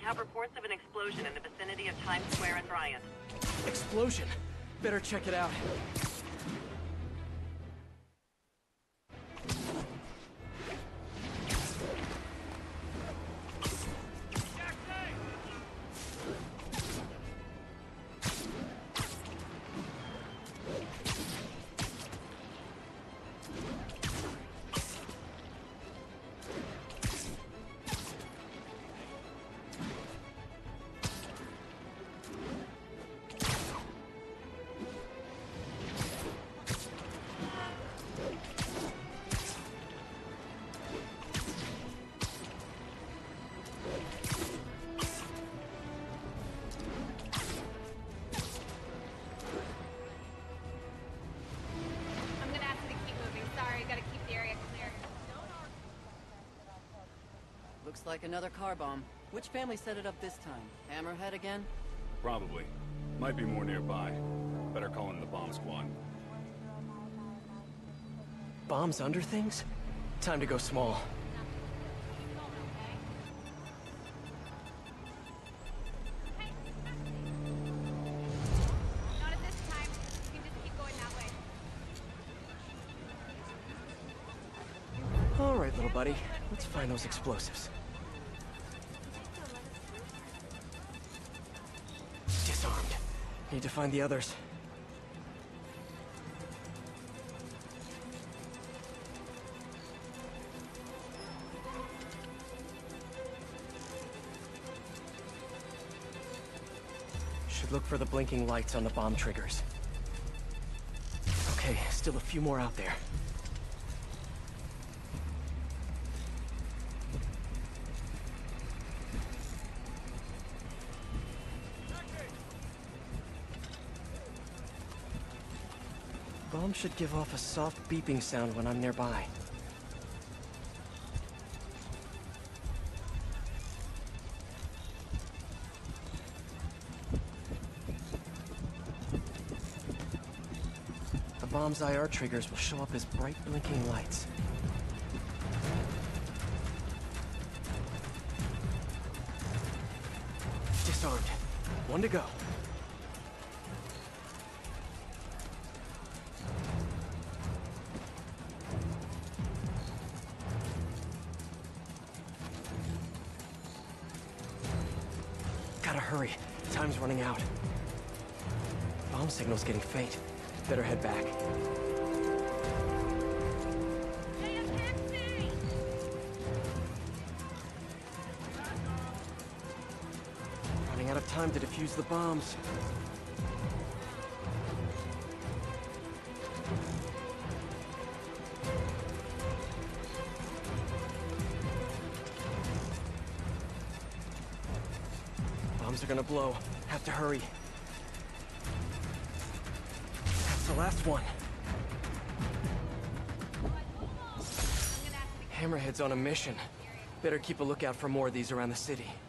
have reports of an explosion in the vicinity of Times Square and Bryant. Explosion. Better check it out. Looks like another car bomb. Which family set it up this time? Hammerhead again? Probably. Might be more nearby. Better call in the bomb squad. Bombs under things? Time to go small. Not at this time. You can just keep going that way. All right, little buddy. Let's find those explosives. Disarmed. Need to find the others. Should look for the blinking lights on the bomb triggers. Okay, still a few more out there. Bomb should give off a soft beeping sound when I'm nearby. The bomb's IR triggers will show up as bright blinking lights. Disarmed. One to go. Gotta hurry. Time's running out. Bomb signal's getting faint. Better head back. Running out of time to defuse the bombs. Bombs are gonna blow. Have to hurry. That's the last one. Hammerhead's on a mission. Better keep a lookout for more of these around the city.